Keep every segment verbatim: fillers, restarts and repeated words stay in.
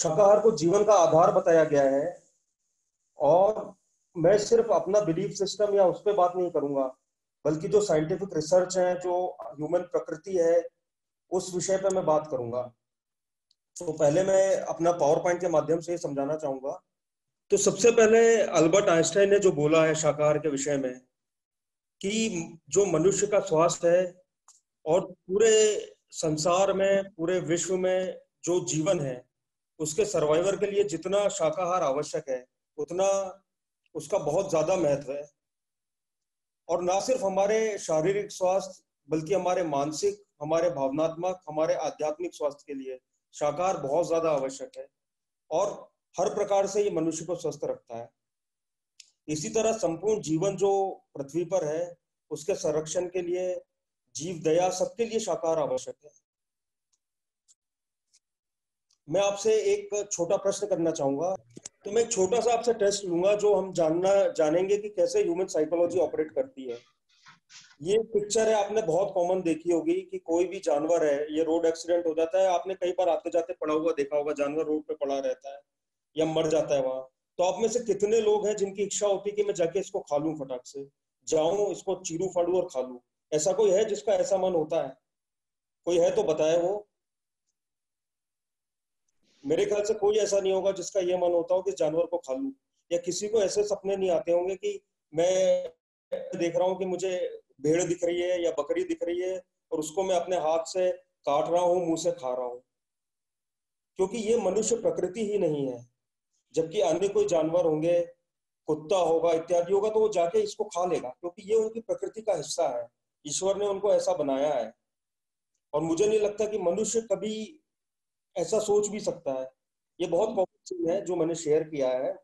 शाकाहार को जीवन का आधार बताया गया है। और मैं सिर्फ अपना बिलीफ सिस्टम या उस पर बात नहीं करूंगा, बल्कि जो साइंटिफिक रिसर्च है, जो ह्यूमन प्रकृति है, उस विषय पे मैं बात करूंगा। तो पहले मैं अपना पावर पॉइंट के माध्यम से समझाना चाहूंगा। तो सबसे पहले अल्बर्ट आइंस्टाइन ने जो बोला है शाकाहार के विषय में, कि जो मनुष्य का स्वास्थ्य है और पूरे संसार में, पूरे विश्व में जो जीवन है, उसके सर्वाइवर के लिए जितना शाकाहार आवश्यक है, उतना उसका बहुत ज्यादा महत्व है। और ना सिर्फ हमारे शारीरिक स्वास्थ्य, बल्कि हमारे मानसिक, हमारे भावनात्मक, हमारे आध्यात्मिक स्वास्थ्य के लिए शाकाहार बहुत ज्यादा आवश्यक है। और हर प्रकार से ये मनुष्य को स्वस्थ रखता है। इसी तरह संपूर्ण जीवन जो पृथ्वी पर है, उसके संरक्षण के लिए, जीव दया, सबके लिए शाकाहार आवश्यक है। मैं आपसे एक छोटा प्रश्न करना चाहूंगा। तो मैं एक छोटा सा आपसे टेस्ट लूंगा, जो हम जानना जानेंगे कि कैसे ह्यूमन साइकोलॉजी ऑपरेट करती है। ये पिक्चर है, आपने बहुत कॉमन देखी होगी कि कोई भी जानवर है, ये रोड एक्सीडेंट हो जाता है, आपने कई बार आते जाते पड़ा हुआ देखा होगा, जानवर रोड पे पड़ा रहता है या मर जाता है वहां। तो आप में से कितने लोग हैं जिनकी इच्छा होती है कि मैं जाके इसको खा लूं, फटाक से जाऊं, इसको चीरू फाड़ू और खा लूं? ऐसा कोई है जिसका ऐसा मन होता है? कोई है तो बताए वो। मेरे ख्याल से कोई ऐसा नहीं होगा जिसका ये मन होता हो कि जानवर को खा लूं। या किसी को ऐसे सपने नहीं आते होंगे कि मैं देख रहा हूँ कि मुझे भेड़ दिख रही है या बकरी दिख रही है और उसको मैं अपने हाथ से काट रहा हूँ, मुंह से खा रहा हूँ। क्योंकि ये मनुष्य प्रकृति ही नहीं है। जबकि अन्य कोई जानवर होंगे, कुत्ता होगा इत्यादि होगा, तो वो जाके इसको खा लेगा, क्योंकि ये उनकी प्रकृति का हिस्सा है। ईश्वर ने उनको ऐसा बनाया है। और मुझे नहीं लगता कि मनुष्य कभी ऐसा सोच भी सकता है। ये बहुत कॉमन चीज है जो मैंने शेयर किया है।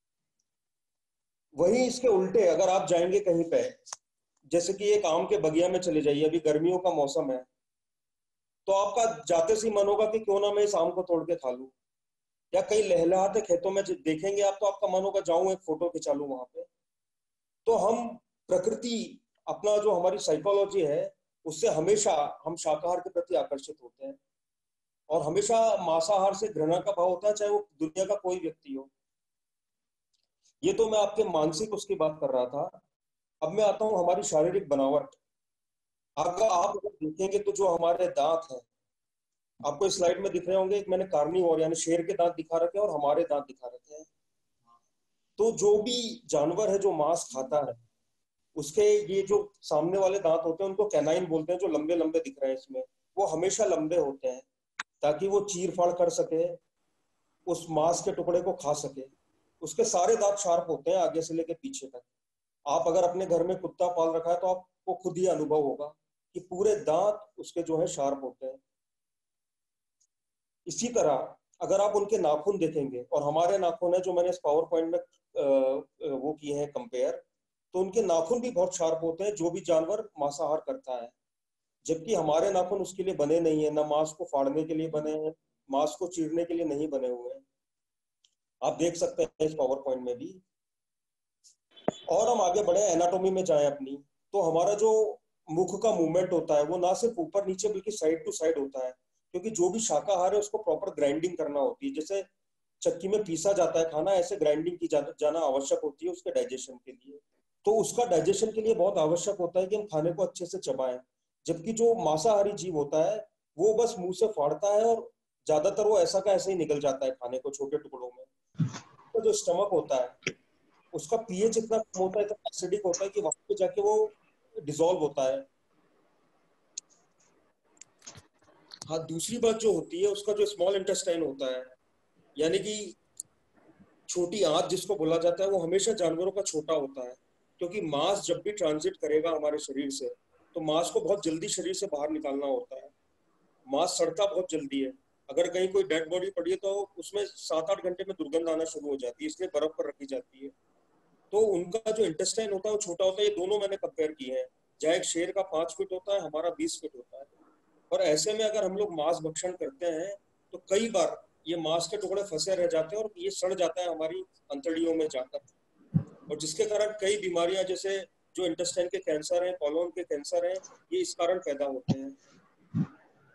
वहीं इसके उल्टे अगर आप जाएंगे कहीं पे, जैसे कि एक आम के बगिया में चले जाइए, अभी गर्मियों का मौसम है, तो आपका जाते से ही मन होगा कि क्यों ना मैं इस आम को तोड़ के खा लूं। या कई लहलहाते खेतों में देखेंगे आप, तो आपका मन होगा जाऊं एक फोटो खिंचा लूं वहां पे। तो हम प्रकृति, अपना जो हमारी साइकोलॉजी है, उससे हमेशा हम शाकाहार के प्रति आकर्षित होते हैं। और हमेशा मांसाहार से घृणा का भाव होता है, चाहे वो दुनिया का कोई व्यक्ति हो। ये तो मैं आपके मानसिक उसकी बात कर रहा था। अब मैं आता हूँ हमारी शारीरिक बनावट। अगर आप अगर देखेंगे तो जो हमारे दांत हैं, आपको इस स्लाइड में दिख रहे होंगे, एक मैंने कार्निवोर यानी शेर के दांत दिखा रखे हैं और हमारे दांत दिखा रखे हैं। तो जो भी जानवर है जो मांस खाता है, उसके ये जो सामने वाले दांत होते हैं उनको कैनाइन बोलते हैं, जो लंबे लंबे दिख रहे हैं इसमें, वो हमेशा लंबे होते हैं ताकि वो चीर फाड़ कर सके, उस मांस के टुकड़े को खा सके। उसके सारे दांत शार्प होते हैं आगे से लेके पीछे तक। आप अगर अपने घर में कुत्ता पाल रखा है तो आपको खुद ही अनुभव होगा कि पूरे दांत उसके जो है शार्प होते हैं। इसी तरह अगर आप उनके नाखून देखेंगे, और हमारे नाखून है जो मैंने इस पावर पॉइंट में वो किए हैं कंपेयर, तो उनके नाखून भी बहुत शार्प होते हैं जो भी जानवर मांसाहार करता है। जबकि हमारे नाखून उसके लिए बने नहीं है, ना मांस को फाड़ने के लिए बने हैं, मांस को चीरने के लिए नहीं बने हुए हैं। आप देख सकते हैं इस पावर पॉइंट में भी। और हम आगे बढ़े, एनाटॉमी में जाएं अपनी, तो हमारा जो मुख का मूवमेंट होता है वो ना सिर्फ ऊपर नीचे बल्कि साइड टू साइड होता है। क्योंकि जो भी शाकाहार है उसको प्रॉपर ग्राइंडिंग करना होती है। जैसे चक्की में पीसा जाता है खाना, ऐसे ग्राइंडिंग की जा, जाना आवश्यक होती है उसके डाइजेशन के लिए। तो उसका डाइजेशन के लिए बहुत आवश्यक होता है कि हम खाने को अच्छे से चबाएं। जबकि जो मांसाहारी जीव होता है वो बस मुंह से फाड़ता है और ज्यादातर वो ऐसा का ऐसे ही निकल जाता है खाने को छोटे टुकड़ों में। तो जो स्टमक होता है उसका पीएच इतना कम होता है, इतना एसिडिक होता है कि वहां पे जाके वो डिसॉल्व होता है। हाँ, दूसरी बात जो होती है, उसका जो स्मॉल इंटेस्टाइन होता है, यानी कि छोटी आंत जिसको बोला जाता है, वो हमेशा जानवरों का छोटा होता है। क्योंकि मांस जब भी ट्रांजिट करेगा हमारे शरीर से, तो मांस को बहुत जल्दी शरीर से बाहर निकालना होता है। मांस सड़ता बहुत जल्दी है। अगर कहीं कोई डेड बॉडी पड़ी है तो उसमें सात आठ घंटे में दुर्गंध आना शुरू हो जाती है, इसलिए बर्फ पर रखी जाती है। तो उनका जो इंटेस्टाइन होता है वो छोटा होता है। ये दोनों मैंने कंपेयर किए हैं। जहाँ एक शेर का पांच फीट होता है, हमारा बीस फीट होता है। और ऐसे में अगर हम लोग मांस भक्षण करते हैं तो कई बार ये मांस के टुकड़े फंसे रह जाते हैं और ये सड़ जाता है हमारी अंतड़ियों में जाकर। और जिसके कारण कई बीमारियां, जैसे जो इंटेस्टाइन के कैंसर हैं, कॉलोन के कैंसर हैं, ये इस कारण पैदा होते हैं।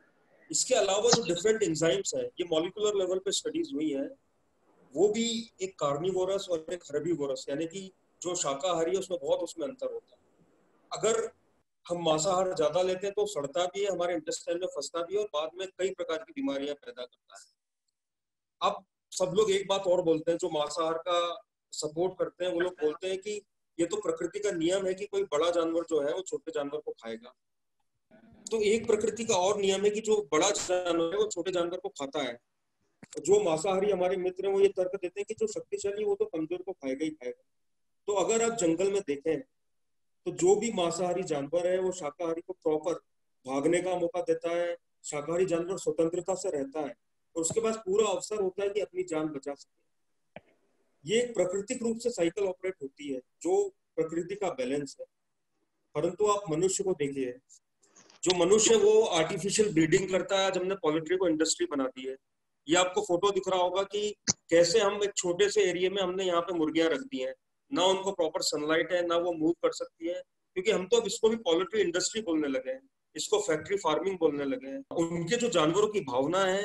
इसके अलावा जो डिफरेंट एंजाइम्स हैं, ये मॉलिक्यूलर लेवल पे स्टडीज हुई है, वो भी एक कार्निवोरस और एक हर्बीवोरस, यानी कि जो शाकाहारी है उसमें बहुत उसमें अंतर होता है। अगर हम मांसाहार ज्यादा लेते हैं तो सड़ता भी है, हमारे इंटेस्टाइन में फंसता भी है और बाद में कई प्रकार की बीमारियां पैदा करता है। अब सब लोग एक बात और बोलते हैं, जो मांसाहार का सपोर्ट करते हैं, वो लोग बोलते हैं कि ये तो प्रकृति का नियम है कि कोई बड़ा जानवर जो है वो छोटे जानवर को खाएगा। तो एक प्रकृति का और नियम है कि जो बड़ा जानवर है वो छोटे जानवर को खाता है। जो मांसाहारी हमारे मित्र हैं वो ये तर्क देते हैं कि जो शक्तिशाली वो तो कमजोर को खाएगा ही खाएगा। तो अगर आप जंगल में देखें तो जो भी मांसाहारी जानवर है वो शाकाहारी को प्रॉपर भागने का मौका देता है, शाकाहारी जानवर स्वतंत्रता से रहता है और उसके पास पूरा अवसर होता है कि अपनी जान बचा सके। ये एक प्राकृतिक रूप से साइकिल ऑपरेट होती है, जो प्रकृति का बैलेंस है। परंतु आप मनुष्य को देखिए, जो मनुष्य वो आर्टिफिशियल ब्रीडिंग करता है। जब हमने पोल्ट्री को इंडस्ट्री बना दी है, ये आपको फोटो दिख रहा होगा कि कैसे हम एक छोटे से एरिया में हमने यहाँ पे मुर्गियां रख दी हैं, ना उनको प्रॉपर सनलाइट है, ना वो मूव कर सकती है, क्योंकि हम तो अब इसको भी पोल्ट्री इंडस्ट्री बोलने लगे हैं, इसको फैक्ट्री फार्मिंग बोलने लगे हैं। उनके जो जानवरों की भावना है,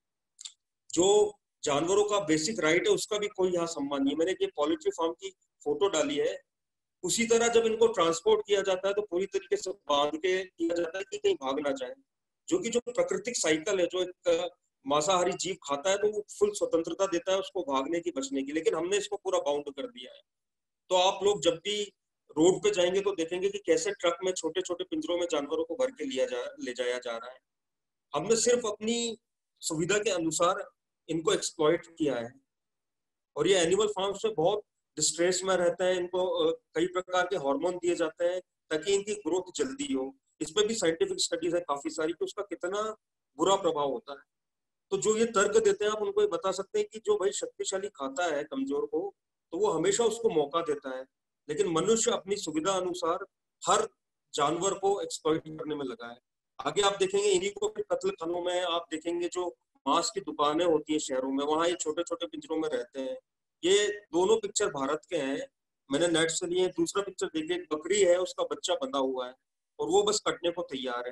जो जानवरों का बेसिक राइट है, उसका भी कोई यहाँ सम्मान नहीं है। मैंने ये पोल्ट्री फार्म की फोटो डाली है। उसी तरह जब इनको ट्रांसपोर्ट किया जाता है तो पूरी तरीके से बांध के किया जाता है कि कहीं भाग ना जाए, जो कि जो प्राकृतिक साइकिल है, जो एक मांसाहारी जीव खाता है तो वो फुल स्वतंत्रता देता है उसको भागने की, बचने की, लेकिन हमने इसको पूरा बाउंड कर दिया है। तो आप लोग जब भी रोड पे जाएंगे तो देखेंगे कि कैसे ट्रक में छोटे छोटे पिंजरों में जानवरों को भर के लिया जा ले जाया जा रहा है। हमने सिर्फ अपनी सुविधा के अनुसार इनको एक्सप्लॉइट किया है और ये एनिमल फार्म्स में बहुत डिस्ट्रेस में रहते हैं। इनको कई प्रकार के हार्मोन दिए जाते हैं ताकि इनकी ग्रोथ जल्दी हो। इस पर भी साइंटिफिक स्टडीज है काफी सारी कि उसका कितना बुरा प्रभाव होता है। तो जो ये तर्क देते हैं, आप उनको ये बता सकते हैं कि जो भाई शक्तिशाली खाता है कमजोर को, तो वो हमेशा उसको मौका देता है, लेकिन मनुष्य अपनी सुविधा अनुसार हर जानवर को एक्सप्लॉइट करने में लगा है। आगे आप देखेंगे इन्हीं को कत्ल खानों में आप देखेंगे जो मांस की दुकानें होती है शहरों में, वहां ये छोटे छोटे पिंजरों में रहते हैं। ये दोनों पिक्चर भारत के हैं, मैंने नेट से लिए। दूसरा पिक्चर देखिए, एक बकरी है, उसका बच्चा बंधा हुआ है और वो बस कटने को तैयार है।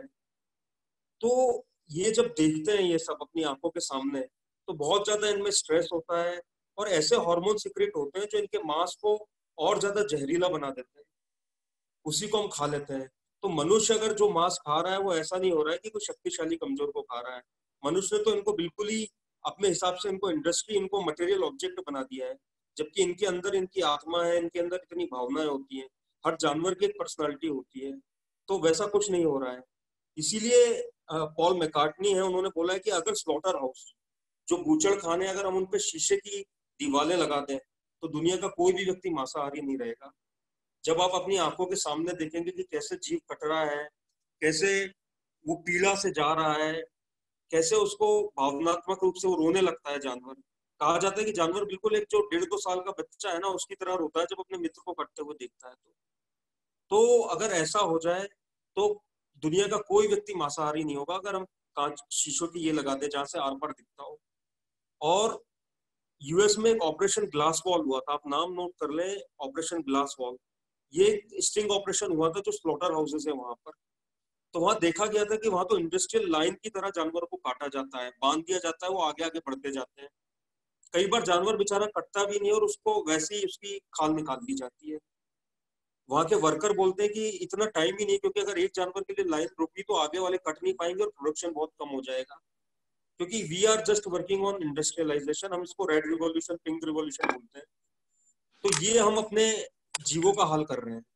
तो ये जब देखते हैं ये सब अपनी आंखों के सामने, तो बहुत ज्यादा इनमें स्ट्रेस होता है और ऐसे हार्मोन सीक्रेट होते हैं जो इनके मांस को और ज्यादा जहरीला बना देते हैं, उसी को हम खा लेते हैं। तो मनुष्य अगर जो मांस खा रहा है वो ऐसा नहीं हो रहा है कि कोई शक्तिशाली कमजोर को खा रहा है। मनुष्य ने तो इनको बिल्कुल ही अपने हिसाब से इनको इंडस्ट्री, इनको मटेरियल ऑब्जेक्ट बना दिया है, जबकि इनके अंदर इनकी आत्मा है, इनके अंदर इतनी भावनाएं होती हैं, हर जानवर की एक पर्सनालिटी होती है। तो वैसा कुछ नहीं हो रहा है। इसीलिए पॉल मैकार्टनी है, उन्होंने बोला है कि अगर स्लॉटर हाउस, जो बूचड़ खाने, अगर हम उन पे शीशे की दीवारें लगा दें तो दुनिया का कोई भी व्यक्ति मांसाहारी नहीं रहेगा। जब आप अपनी आंखों के सामने देखेंगे कि कैसे जीव कट रहा है, कैसे वो पीड़ा से जा रहा है, कैसे उसको भावनात्मक रूप से वो रोने लगता है जानवर। कहा जाता है कि जानवर बिल्कुल एक जो डेढ़ दो साल का बच्चा है ना, उसकी तरह रोता है जब अपने मित्र को कटते हुए देखता है। तो तो अगर ऐसा हो जाए तो दुनिया का कोई व्यक्ति मांसाहारी नहीं होगा, अगर हम कांच शीशों की ये लगा दे जहां से आर पार दिखता हो। और यूएस में एक ऑपरेशन ग्लास वॉल हुआ था, आप नाम नोट कर ले, ऑपरेशन ग्लास वॉल। ये स्टिंग ऑपरेशन हुआ था जो स्लॉटर हाउसेस है वहां पर। तो वहां देखा गया था कि वहां तो इंडस्ट्रियल लाइन की तरह जानवरों को काटा जाता है, बांध दिया जाता है, वो आगे आगे बढ़ते जाते हैं। कई बार जानवर बेचारा कटता भी नहीं और उसको वैसे ही उसकी खाल निकाल दी जाती है। वहां के वर्कर बोलते हैं कि इतना टाइम ही नहीं, क्योंकि अगर एक जानवर के लिए लाइन रुकी तो आगे वाले कट नहीं पाएंगे और प्रोडक्शन बहुत कम हो जाएगा। क्योंकि we are just working on industrialization, हम इसको रेड रिवॉल्यूशन, पिंक रिवॉल्यूशन बोलते हैं। तो ये हम अपने जीवों का हाल कर रहे हैं।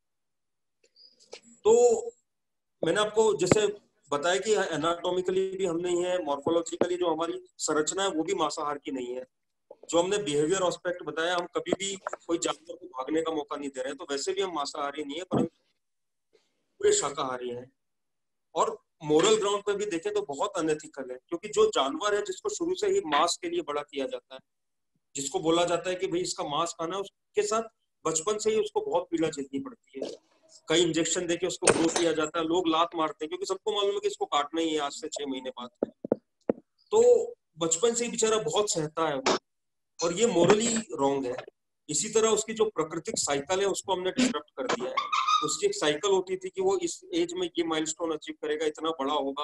तो मैंने आपको जैसे बताया कि एनाटॉमिकली भी हम नहीं है, मॉर्फोलॉजिकली जो हमारी संरचना है वो भी मांसाहार की नहीं है। जो हमने बिहेवियर एस्पेक्ट बताया, हम कभी भी कोई जानवर को भागने का मौका नहीं दे रहे हैं, तो वैसे भी हम मांसाहारी नहीं है, परंतु पूरे शाकाहारी हैं। और मोरल ग्राउंड पे भी देखें तो बहुत अनएथिकल है, क्योंकि जो जानवर है जिसको शुरू से ही मांस के लिए बड़ा किया जाता है, जिसको बोला जाता है कि भाई इसका मांस खाना, उसके साथ बचपन से ही उसको बहुत पीड़ा झेलनी पड़ती है। कई इंजेक्शन देके उसको ग्रो किया जाता है, लोग लात मारते हैं क्योंकि सबको मालूम है कि इसको काटना ही है आज से छह महीने बाद। तो बचपन से ही बेचारा बहुत सहता है वो, और ये मोरली रॉन्ग है। इसी तरह उसकी जो प्राकृतिक साइकिल है उसको हमने डिस्टर्ब कर दिया है। उसकी एक साइकिल होती थी कि वो इस एज में ये माइलस्टोन अचीव करेगा, इतना बड़ा होगा,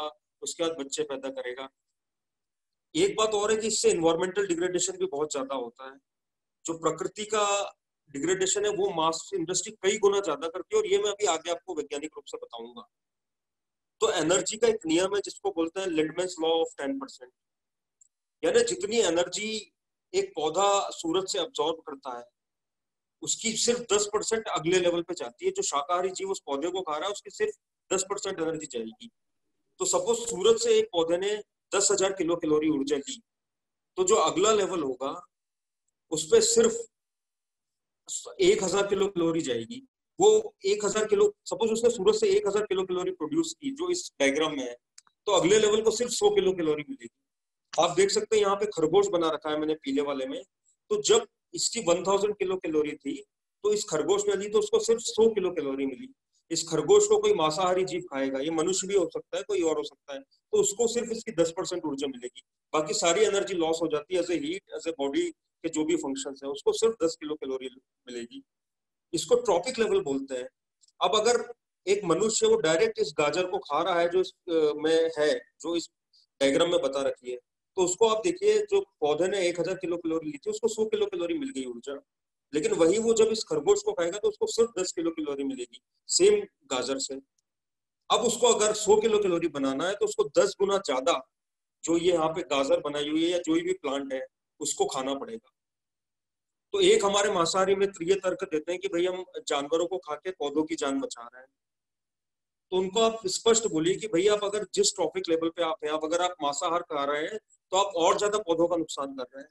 उसके बाद बच्चे पैदा करेगा। एक बात और है कि इससे इन्वायरमेंटल डिग्रेडेशन भी बहुत ज्यादा होता है। जो प्रकृति का डिग्रेडेशन है वो मास इंडस्ट्री कई गुना ज्यादा करती है, और ये मैं अभी आगे आपको वैज्ञानिक रूप से बताऊंगा। तो एनर्जी का एक नियम है जिसको बोलते हैं Lindeman's law of ten percent, यानी जितनी एनर्जी एक पौधा सूरज से अब्सॉर्ब करता है उसकी सिर्फ दस परसेंट अगले लेवल पे जाती है। जो शाकाहारी जीव उस पौधे को खा रहा है उसकी सिर्फ दस परसेंट एनर्जी जाएगी। तो सपोज सूरज से एक पौधे ने दस हजार किलो कैलोरी ऊर्जा ली, तो जो अगला लेवल होगा उस पर सिर्फ एक हजार किलो कैलोरी जाएगी। वो एक हजार किलो, सपोज उसने सूरज से एक हजार किलो कैलोरी प्रोड्यूस की जो इस डायग्राम में है, तो अगले लेवल को सिर्फ सौ किलो कैलोरी मिलेगी। आप देख सकते हैं यहाँ पे खरगोश बना रखा है मैंने पीले वाले में। तो जब इसकी एक हजार किलो कैलोरी थी तो इस खरगोश ने ली तो उसको सिर्फ सौ किलो कैलोरी मिली। इस खरगोश को कोई मांसाहारी जीव खाएगा, ये मनुष्य भी हो सकता है, कोई और हो सकता है, तो उसको सिर्फ इसकी दस परसेंट ऊर्जा मिलेगी। बाकी सारी एनर्जी लॉस हो जाती है as a heat, as a body के जो भी फंक्शंस है, उसको सिर्फ दस किलो कैलोरी मिलेगी। इसको ट्रॉपिक लेवल बोलते हैं। अब अगर एक मनुष्य वो डायरेक्ट इस गाजर को खा रहा है जो इस में है, जो इस डायग्राम में बता रखी है, तो उसको आप देखिए जो पौधे ने एक हजार किलो कैलोरी ली थी उसको सौ किलो कैलोरी मिल गई ऊर्जा। लेकिन वही वो जब इस खरगोश को खाएगा तो उसको सिर्फ दस किलो कैलोरी मिलेगी सेम गाजर से। अब उसको अगर सौ किलो कैलोरी बनाना है तो उसको दस गुना ज्यादा जो ये यहाँ पे गाजर बनाई हुई है या जो भी प्लांट है उसको खाना पड़ेगा। तो एक हमारे मांसाहारी मित्र ये तर्क देते हैं कि भाई हम जानवरों को खा के पौधों की जान बचा रहे हैं। तो उनको आप स्पष्ट बोलिए कि भैया आप अगर जिस ट्रॉफिक लेवल पे आप हैं, आप अगर आप मांसाहार खा रहे हैं तो आप और ज्यादा पौधों का नुकसान कर रहे हैं।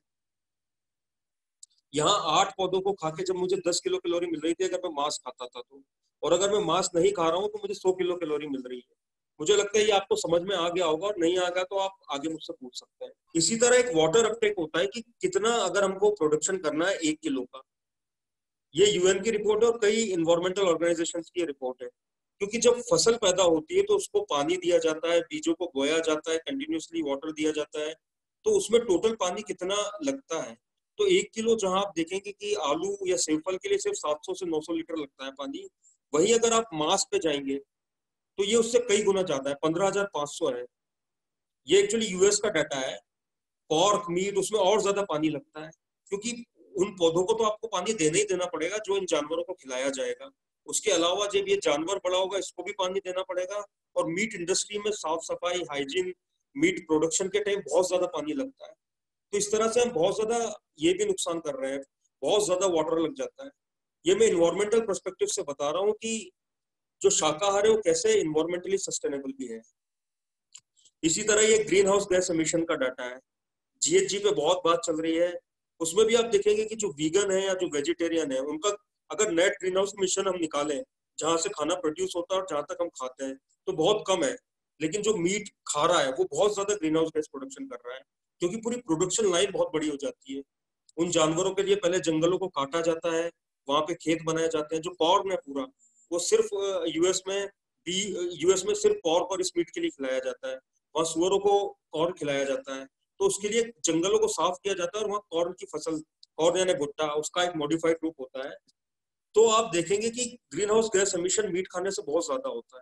यहाँ आठ पौधों को खा के जब मुझे दस किलो कैलोरी मिल रही थी अगर मैं मांस खाता था तो, और अगर मैं मांस नहीं खा रहा हूँ तो मुझे सौ किलो कैलोरी मिल रही है। मुझे लगता है ये आपको समझ में आ गया होगा, और नहीं आ गया तो आप आगे मुझसे पूछ सकते हैं। इसी तरह एक वाटर अपटेक होता है कि कितना अगर हमको प्रोडक्शन करना है एक किलो का। ये यूएन की रिपोर्ट है और कई इन्वायरमेंटल ऑर्गेनाइजेशन की रिपोर्ट है। क्योंकि जब फसल पैदा होती है तो उसको पानी दिया जाता है, बीजों को बोया जाता है, कंटिन्यूसली वाटर दिया जाता है, तो उसमें टोटल पानी कितना लगता है। तो एक किलो जहां आप देखेंगे कि आलू या सेवफल के लिए सिर्फ सात सौ से नौ सौ लीटर लगता है पानी, वही अगर आप मांस पे जाएंगे तो ये उससे कई गुना ज्यादा है, पंद्रह हजार पांच सौ है। ये एक्चुअली यूएस का डाटा है। पॉर्क मीट उसमें और ज्यादा पानी लगता है, क्योंकि उन पौधों को तो आपको पानी देना ही देना पड़ेगा जो इन जानवरों को खिलाया जाएगा। उसके अलावा जब ये जानवर बड़ा होगा इसको भी पानी देना पड़ेगा। और मीट इंडस्ट्री में साफ सफाई, हाइजीन, मीट प्रोडक्शन के टाइम बहुत ज्यादा पानी लगता है। तो इस तरह से हम बहुत ज्यादा ये भी नुकसान कर रहे हैं, बहुत ज्यादा वाटर लग जाता है। ये मैं इन्वायरमेंटल पर्सपेक्टिव से बता रहा हूँ कि जो शाकाहार है वो कैसे इन्वायरमेंटली सस्टेनेबल भी है। इसी तरह ये ग्रीन हाउस गैस एमिशन का डाटा है, जीएचजी पे बहुत बात चल रही है। उसमें भी आप देखेंगे कि जो वीगन है या जो वेजिटेरियन है उनका अगर नेट ग्रीन हाउस मिशन हम निकालें जहां से खाना प्रोड्यूस होता है और जहां तक हम खाते हैं तो बहुत कम है। लेकिन जो मीट खा रहा है वो बहुत ज्यादा ग्रीन हाउस गैस प्रोडक्शन कर रहा है, क्योंकि पूरी प्रोडक्शन लाइन बहुत बड़ी हो जाती है। उन जानवरों के लिए पहले जंगलों को काटा जाता है, वहां पे खेत बनाए जाते हैं। जो कॉर्न है पूरा वो सिर्फ यूएस में बी यूएस में सिर्फ पॉर्क और इस मीट के लिए खिलाया जाता है। वहाँ सुअरों को कॉर्न खिलाया जाता है, तो उसके लिए जंगलों को साफ किया जाता है और वहाँ कॉर्न की फसल, कॉर्न यानी भुट्टा, उसका एक मॉडिफाइड रूप होता है। तो आप देखेंगे कि greenhouse gas emission meat खाने से बहुत ज्यादा होता है।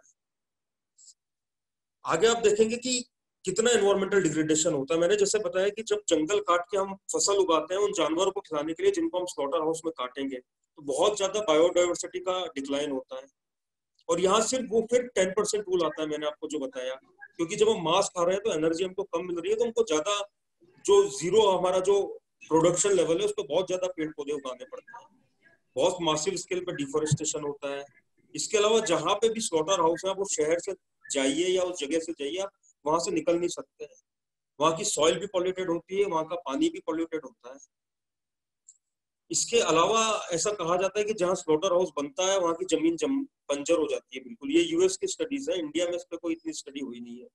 आगे आप देखेंगे कि कितना एनवायरमेंटल डिग्रेडेशन होता है। मैंने जैसे बताया कि जब जंगल काट के हम फसल उगाते हैं उन जानवरों को खिलाने के लिए जिनको हम स्लॉटर हाउस में काटेंगे, तो बहुत ज्यादा बायोडाइवर्सिटी का डिक्लाइन होता है। और यहाँ सिर्फ वो फिर टेन परसेंट रूल आता है, मैंने आपको जो बताया, क्योंकि जब हम मांस खा रहे हैं तो एनर्जी हमको कम मिल रही है, तो हमको ज्यादा जो जीरो हमारा जो प्रोडक्शन लेवल है उस पर बहुत ज्यादा पेड़ पौधे उगाने पड़ते हैं। बहुत मासिव स्केल पे डिफोरेस्टेशन होता है। इसके अलावा जहाँ पे भी स्लॉटर हाउस है वो शहर से जाइए या उस जगह से जाइए, आप वहां से निकल नहीं सकते हैं। वहाँ की सॉइल भी पॉल्यूटेड होती है, वहाँ का पानी भी पॉल्यूटेड होता है। इसके अलावा ऐसा कहा जाता है कि जहाँ स्लॉटर हाउस बनता है वहाँ की जमीन जम बंजर हो जाती है बिल्कुल। ये यूएस की स्टडीज है, इंडिया में इस पर कोई इतनी स्टडी हुई नहीं है।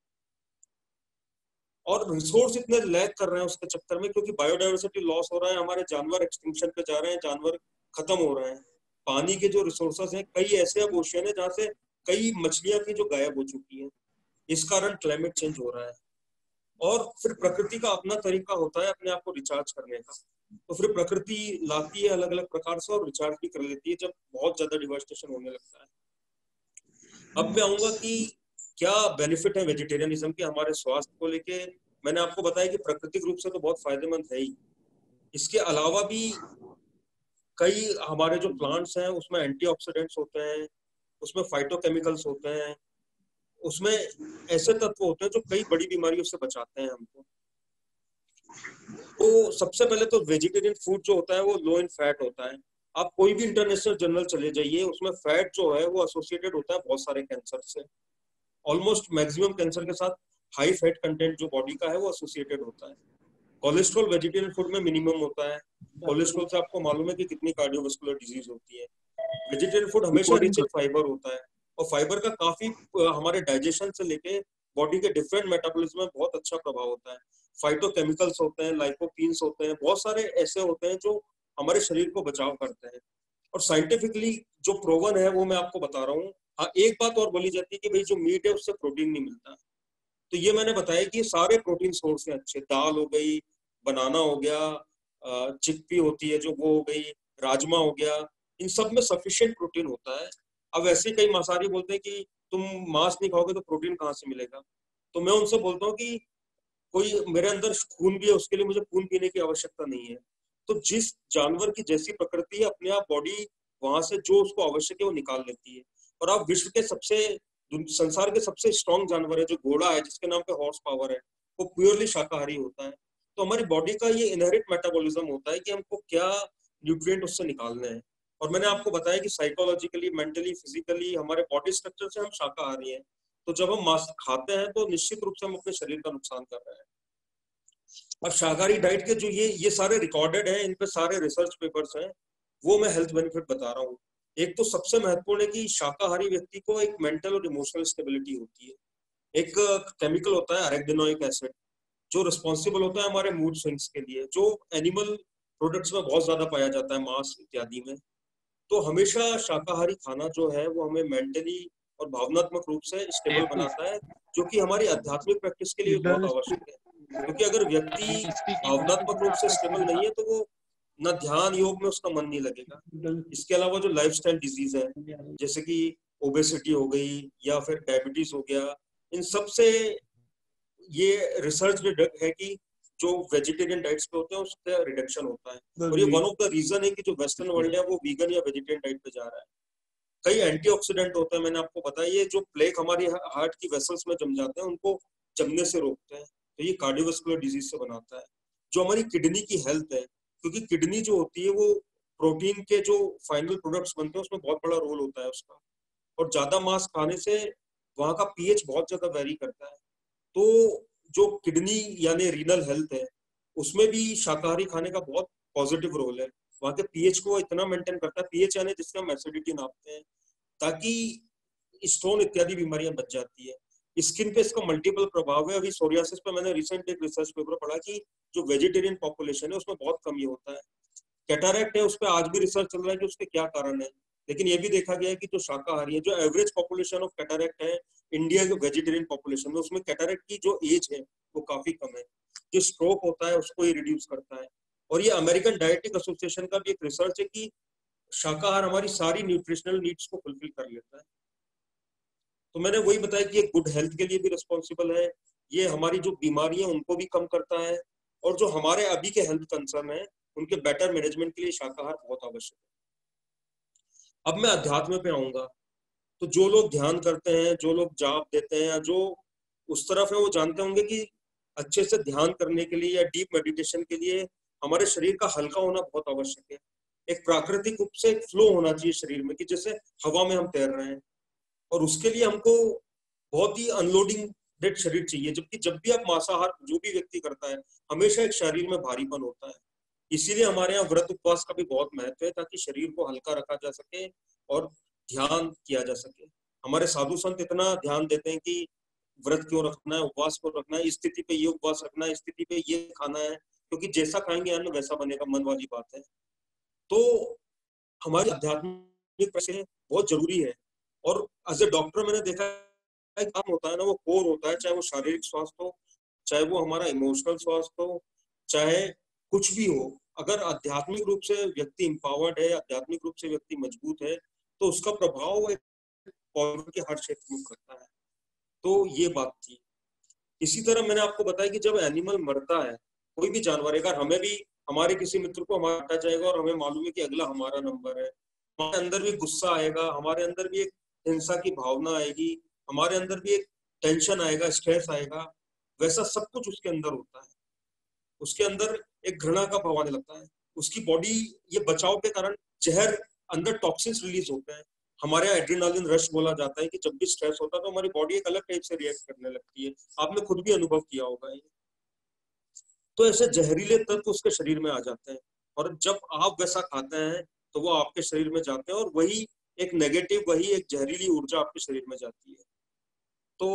और रिसोर्स इतने लैक कर रहे हैं उसके चक्कर में, क्योंकि बायोडाइवर्सिटी लॉस हो रहा है, हमारे जानवर एक्सटिंक्शन पे जा रहे हैं, जानवर खत्म हो रहे हैं। पानी के जो रिसोर्सेज हैं, कई ऐसे अब ओशियन है जहाँ से कई मछलियां थी जो गायब हो चुकी हैं। इस कारण क्लाइमेट चेंज हो रहा है। और फिर प्रकृति का अपना तरीका होता है अपने आप को रिचार्ज करने का, तो फिर प्रकृति लाती है अलग अलग प्रकार से और रिचार्ज भी कर लेती है जब बहुत ज्यादा डिवास्टेशन होने लगता है। अब मैं आऊंगा कि क्या बेनिफिट है वेजिटेरियनिज्म के हमारे स्वास्थ्य को लेके। मैंने आपको बताया कि प्राकृतिक रूप से तो बहुत फायदेमंद है ही, इसके अलावा भी कई हमारे जो प्लांट्स हैं उसमें एंटीऑक्सीडेंट्स होते हैं, उसमें फाइटोकेमिकल्स होते हैं, उसमें ऐसे तत्व होते हैं जो कई बड़ी बीमारियों से बचाते हैं हमको। तो सबसे पहले तो वेजिटेरियन फूड जो होता है वो लो इन फैट होता है। आप कोई भी इंटरनेशनल जर्नल चले जाइए, उसमें फैट जो है वो एसोसिएटेड होता है बहुत सारे कैंसर से। ऑलमोस्ट मैक्सिमम कैंसर के साथ हाई फैट कंटेंट जो बॉडी का है वो एसोसिएटेड होता है। कोलेस्ट्रॉल वेजिटेरियन फूड में मिनिमम होता है। कोलेस्ट्रॉल से आपको मालूम है कि कितनी कार्डियोवास्कुलर डिजीज होती है। वेजिटेरियन फूड हमेशा रिच इन फाइबर होता है, और फाइबर का काफी हमारे डाइजेशन से लेके बॉडी के डिफरेंट मेटाबॉलिज्म में बहुत अच्छा प्रभाव होता है। फाइटोकेमिकल्स होते हैं, लाइकोपीन्स होते हैं, बहुत सारे ऐसे होते हैं जो हमारे शरीर को बचाव करते हैं। और साइंटिफिकली जो प्रूवन है वो मैं आपको बता रहा हूँ। हाँ, एक बात और बोली जाती है कि भाई जो मीट है उससे प्रोटीन नहीं मिलता, तो ये मैंने बताया कि ये सारे प्रोटीन सोर्स हैं अच्छे। दाल हो गई, बनाना हो गया, चिकपी होती है जो वो हो गई, राजमा हो गया, इन सब में सफिशिएंट प्रोटीन होता है। अब वैसे कई मांसाहारी बोलते हैं कि तुम मांस नहीं खाओगे तो प्रोटीन कहाँ से मिलेगा। तो मैं उनसे बोलता हूँ कि कोई मेरे अंदर खून भी है, उसके लिए मुझे खून पीने की आवश्यकता नहीं है। तो जिस जानवर की जैसी प्रकृति है, अपने आप बॉडी वहां से जो उसको आवश्यक है वो निकाल लेती है। और आप विश्व के सबसे संसार के सबसे स्ट्रॉन्ग जानवर है जो घोड़ा है, जिसके नाम पे हॉर्स पावर है, वो प्योरली शाकाहारी होता है। तो हमारी बॉडी का ये इनहेरिट मेटाबॉलिज्म होता है कि हमको क्या न्यूट्रिएंट उससे निकालने हैं। और मैंने आपको बताया कि साइकोलॉजिकली, मेंटली, फिजिकली हमारे बॉडी स्ट्रक्चर से हम शाकाहारी हैं। तो जब हम मांस खाते हैं तो निश्चित रूप से हम अपने शरीर का नुकसान कर रहे हैं। अब शाकाहारी डाइट के जो ये ये सारे रिकॉर्डेड हैं, इन पे सारे रिसर्च पेपर्स हैं, वो मैं हेल्थ बेनिफिट बता रहा हूँ। एक तो सबसे महत्वपूर्ण है कि शाकाहारी व्यक्ति को एक मेंटल और इमोशनल स्टेबिलिटी होती है। एक केमिकल होता है अरेक्टिनोइक एसिड, जो रिस्पॉन्सिबल होता है हमारे मूड स्विंग्स के लिए, जो एनिमल प्रोडक्ट्स में बहुत ज्यादा पाया जाता है, मांस इत्यादि में। तो हमेशा शाकाहारी खाना जो है वो हमें मेंटली और भावनात्मक रूप से स्टेबल बनाता है, जो कि हमारी आध्यात्मिक प्रैक्टिस के लिए बहुत आवश्यक है। क्योंकि अगर व्यक्ति भावनात्मक रूप से स्टेबल नहीं है तो वो न ध्यान योग में उसका मन नहीं लगेगा। इसके अलावा जो लाइफस्टाइल डिजीज है, जैसे कि ओबेसिटी हो गई या फिर डायबिटीज हो गया, इन सब से ये रिसर्च में है कि जो वेजिटेरियन डाइट्स पे होते हैं उसका रिडक्शन होता है। और ये वन ऑफ द रीजन है कि जो वेस्टर्न वर्ल्ड है वो वीगन या वेजिटेरियन डाइट पे जा रहा है। कई एंटीऑक्सीडेंट होते हैं, मैंने आपको बताया, ये जो प्लेक हमारी हार्ट की वेसल्स में जम जाते हैं उनको जमने से रोकते हैं, तो ये कार्डियोवास्कुलर डिजीज से बनाता है। जो हमारी किडनी की हेल्थ है, क्योंकि किडनी जो होती है वो प्रोटीन के जो फाइनल प्रोडक्ट्स बनते हैं उसमें बहुत बड़ा रोल होता है उसका। और ज्यादा मांस खाने से वहां का पीएच बहुत ज्यादा वेरी करता है। तो जो किडनी यानी रीनल हेल्थ है, उसमें भी शाकाहारी खाने का बहुत पॉजिटिव रोल है। वहाँ के पीएच को इतना मेंटेन करता है, पीएच यानी जिससे हम एसिडिटी नापते हैं, ताकि स्टोन इत्यादि बीमारियां बच जाती है। स्किन पे इसका मल्टीपल प्रभाव है। अभी सोरियासिस पे मैंने रिसेंट एक रिसर्च पेपर पढ़ा कि जो वेजिटेरियन पॉपुलेशन है उसमें बहुत कम ये होता है। कैटरैक्ट है, उस पर आज भी रिसर्च चल रहा है कि उसके क्या कारण है, लेकिन ये भी देखा गया है कि जो शाकाहारी है, जो एवरेज पॉपुलेशन ऑफ कैटरैक्ट है इंडिया के वेजिटेरियन पॉपुलेशन में, उसमें कैटरैक्ट की जो एज है वो काफी कम है। जो स्ट्रोक होता है उसको ये रिड्यूस करता है। और ये अमेरिकन डायटिक एसोसिएशन का भी एक रिसर्च है कि शाकाहार हमारी सारी न्यूट्रिशनल नीड्स को फुलफिल कर लेता है। तो मैंने वही बताया कि ये गुड हेल्थ के लिए भी रिस्पॉन्सिबल है, ये हमारी जो बीमारियां उनको भी कम करता है, और जो हमारे अभी के हेल्थ कंसर्न है उनके बेटर मैनेजमेंट के लिए शाकाहार बहुत आवश्यक है। अब मैं अध्यात्म पे आऊंगा। तो जो लोग ध्यान करते हैं, जो लोग जाप देते हैं, या जो उस तरफ है, वो जानते होंगे कि अच्छे से ध्यान करने के लिए या डीप मेडिटेशन के लिए हमारे शरीर का हल्का होना बहुत आवश्यक है। एक प्राकृतिक रूप से एक फ्लो होना चाहिए शरीर में, कि जैसे हवा में हम तैर रहे हैं। और उसके लिए हमको बहुत ही अनलोडिंग डेड शरीर चाहिए। जबकि जब भी आप मांसाहार जो भी व्यक्ति करता है, हमेशा एक शरीर में भारीपन होता है। इसीलिए हमारे यहाँ व्रत उपवास का भी बहुत महत्व है, ताकि शरीर को हल्का रखा जा सके और ध्यान किया जा सके। हमारे साधु संत इतना ध्यान देते हैं कि व्रत क्यों रखना है, उपवास क्यों रखना है, इस स्थिति पे ये उपवास रखना है, इस स्थिति पे ये खाना है, क्योंकि जैसा खाएंगे अन्न वैसा बनेगा, मन वाली बात है। तो हमारी आध्यात्मिक पैसे बहुत जरूरी है। और एज ए डॉक्टर मैंने देखा है काम होता है ना, वो कोर होता है, चाहे वो शारीरिक स्वास्थ्य हो, चाहे वो हमारा इमोशनल स्वास्थ्य हो, चाहे कुछ भी हो। अगर आध्यात्मिक रूप से व्यक्ति एम्पावर्ड है, आध्यात्मिक रूप से व्यक्ति मजबूत है, तो उसका प्रभाव एक के हर क्षेत्र में पड़ता है। तो ये बात थी। इसी तरह मैंने आपको बताया कि जब एनिमल मरता है, कोई भी जानवर है, अगर हमें भी हमारे किसी मित्र को हमारा काटा जाएगा और हमें मालूम है कि अगला हमारा नंबर है, हमारे अंदर भी गुस्सा आएगा, हमारे अंदर भी एक हिंसा की भावना आएगी, हमारे अंदर भी एक टेंशन आएगा, स्ट्रेस आएगा, वैसा सब कुछ उसके अंदर होता है। उसके अंदर एक घृणा का भाव आने लगता है, उसकी बॉडी ये बचाव के कारण जहर अंदर टॉक्सिन्स रिलीज होते हैं। हमारे यहाँ एड्रेनालिन रश बोला जाता है कि जब भी स्ट्रेस होता है तो हमारी बॉडी एक अलग टाइप से रिएक्ट करने लगती है। आपने खुद भी अनुभव किया होगा ये। तो ऐसे जहरीले तत्व उसके शरीर में आ जाते हैं और जब आप वैसा खाते हैं तो वो आपके शरीर में जाते हैं और वही एक नेगेटिव, वही एक जहरीली ऊर्जा आपके शरीर में जाती है। तो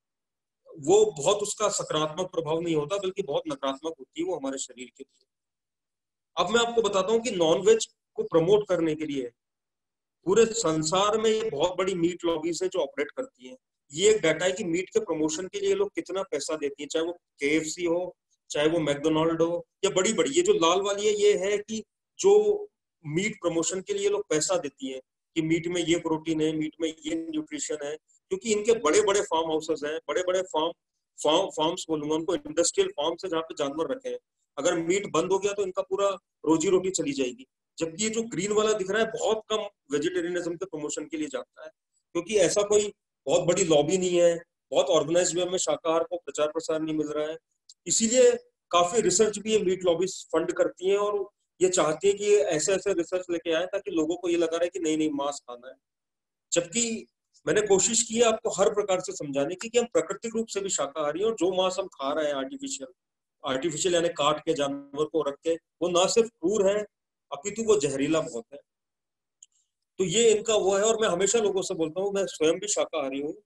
वो बहुत उसका सकारात्मक प्रभाव नहीं होता, बल्कि बहुत नकारात्मक होती है वो हमारे शरीर के लिए। अब मैं आपको बताता हूँ कि नॉनवेज को प्रमोट करने के लिए पूरे संसार में ये बहुत बड़ी मीट लॉबीज है जो ऑपरेट करती है। ये एक डाटा है कि मीट के प्रमोशन के लिए लोग कितना पैसा देती है, चाहे वो केएफसी हो, चाहे वो मैकडोनाल्ड हो, या बड़ी बड़ी ये जो लाल वाली है, ये है कि जो मीट प्रमोशन के लिए लोग पैसा देती है कि मीट में ये प्रोटीन है, मीट में ये न्यूट्रिशन है, क्योंकि इनके बड़े बड़े फार्म हाउसेस हैं, बड़े बड़े फार्म फार्म फार्म्स बोलूंगा उनको, इंडस्ट्रियल फार्म्स है जहाँ पे जानवर रखे हैं। अगर मीट बंद हो गया तो इनका पूरा रोजी रोटी चली जाएगी। जबकि ये जो ग्रीन वाला दिख रहा है बहुत कम वेजिटेरियनिज्म के प्रमोशन के लिए जाता है, क्योंकि ऐसा कोई बहुत बड़ी लॉबी नहीं है, बहुत ऑर्गेनाइज वे में शाकाहार को प्रचार प्रसार नहीं मिल रहा है। इसीलिए काफी रिसर्च भी ये मीट लॉबीज फंड करती हैं और ये चाहती है कि ऐसे ऐसे रिसर्च लेके आए ताकि लोगों को ये लगा रहे कि नहीं नहीं मांस खाना है। जबकि मैंने कोशिश की है आपको हर प्रकार से समझाने की कि हम प्राकृतिक रूप से भी शाकाहारी हैं और जो मांस हम खा रहे हैं आर्टिफिशियल आर्टिफिशियल यानी काट के जानवर को रख के, वो ना सिर्फ क्रूर है अपितु वो जहरीला बहुत है। तो ये इनका वो है। और मैं हमेशा लोगों से बोलता हूँ, मैं स्वयं भी शाकाहारी हूँ,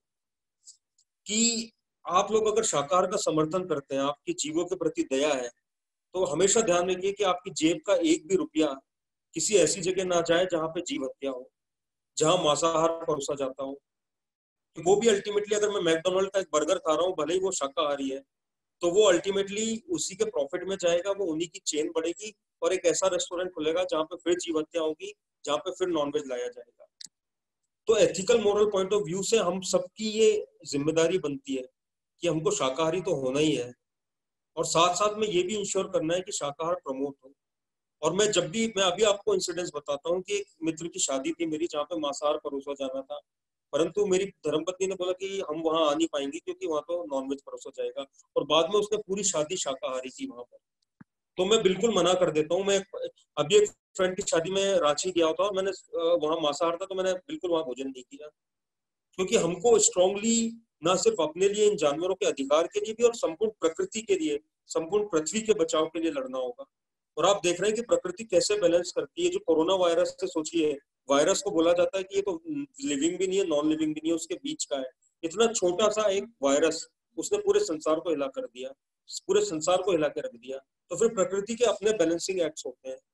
कि आप लोग अगर शाकाहार का समर्थन करते हैं, आपकी जीवों के प्रति दया है, तो हमेशा ध्यान रखिए कि आपकी जेब का एक भी रुपया किसी ऐसी जगह ना जाए जहां पे जीव हत्या हो, जहां मांसाहार परोसा जाता हो। वो भी अल्टीमेटली, अगर मैं मैकडोनल्ड का एक बर्गर खा रहा हूँ, भले ही वो शाकाहारी है, तो वो अल्टीमेटली उसी के प्रॉफिट में जाएगा, वो उन्हीं की चेन बढ़ेगी और एक ऐसा रेस्टोरेंट खुलेगा जहाँ पे फिर जीव हत्या होगी, जहाँ पे फिर नॉनवेज लाया जाएगा। तो ethical moral point of view से हम सबकी ये जिम्मेदारी बनती है कि हमको शाकाहारी तो होना ही है, और साथ साथ में ये भी इंश्योर करना है कि शाकाहार प्रमोट हो। और मैं जब भी, मैं अभी आपको इंसिडेंस बताता हूँ कि एक मित्र की शादी थी मेरी जहाँ पे मांसाहार परोसा जाना था, परंतु मेरी धर्मपत्नी ने बोला कि हम वहां आ नहीं पाएंगे क्योंकि वहां तो नॉनवेज परोसा जाएगा, और बाद में उसने पूरी शादी शाकाहारी की वहां पर। तो मैं बिल्कुल मना कर देता हूँ। मैं अभी एक फ्रेंड की शादी में रांची गया था और मैंने वहां मांसाहार था, तो मैंने बिल्कुल वहां भोजन नहीं किया, क्योंकि हमको स्ट्रांगली ना सिर्फ अपने लिए, इन जानवरों के अधिकार के लिए भी, और संपूर्ण प्रकृति के लिए, संपूर्ण पृथ्वी के बचाव के लिए लड़ना होगा। और आप देख रहे हैं कि प्रकृति कैसे बैलेंस करती है। जो कोरोना वायरस से सोचिए, वायरस को बोला जाता है कि ये तो लिविंग भी नहीं है, नॉन लिविंग भी नहीं है, उसके बीच का है। इतना छोटा सा एक वायरस उसने पूरे संसार को हिला कर दिया, पूरे संसार को हिला के रख दिया। तो फिर प्रकृति के अपने बैलेंसिंग एक्ट्स होते हैं।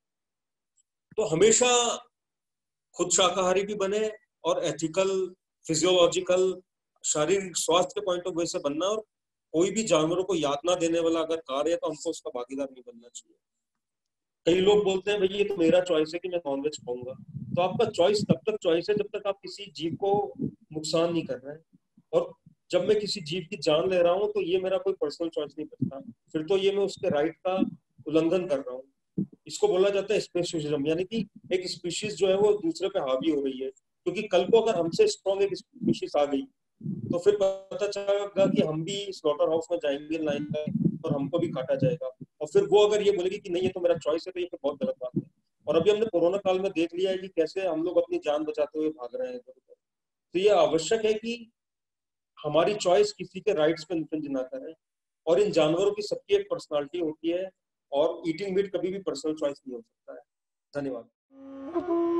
तो हमेशा खुद शाकाहारी भी बने और एथिकल, फिजियोलॉजिकल, शारीरिक स्वास्थ्य के पॉइंट ऑफ व्यू से बनना, और कोई भी जानवरों को यातना देने वाला अगर कार्य है तो हमको उसका भागीदार नहीं बनना चाहिए। कई लोग बोलते हैं भाई ये तो मेरा चॉइस है कि मैं नॉनवेज खाऊंगा। तो आपका चॉइस तब तक चॉइस है जब तक आप किसी जीव को नुकसान नहीं कर रहे हैं। और जब मैं किसी जीव की जान ले रहा हूँ तो ये मेरा कोई पर्सनल चॉइस नहीं करता, फिर तो ये मैं उसके राइट का उल्लंघन कर रहा हूँ। इसको बोला जाता है स्पेसिसिज्म, यानी कि एक स्पीशीज जो है वो दूसरे पे हावी हो रही है, क्योंकि कल को अगर हमसे स्ट्रॉन्ग एक स्पीशीज आ गई तो फिर पता चलेगा कि हम भी स्लॉटर हाउस में जाएंगे लाइन का और हमको भी काटा जाएगा। और फिर वो अगर ये बोलेगी कि नहीं ये तो मेरा चॉइस है, तो ये फिर बहुत गलत बात है। और अभी हमने कोरोना काल में देख लिया है कि कैसे हम लोग अपनी जान बचाते हुए भाग रहे हैं इधर उधर। तो ये आवश्यक है कि हमारी चॉइस किसी के राइट्स पे इन्फ्रिंज ना करें। और इन जानवरों की सबकी एक पर्सनालिटी होती है, और ईटिंग मीट कभी भी पर्सनल चॉइस नहीं हो सकता है। धन्यवाद।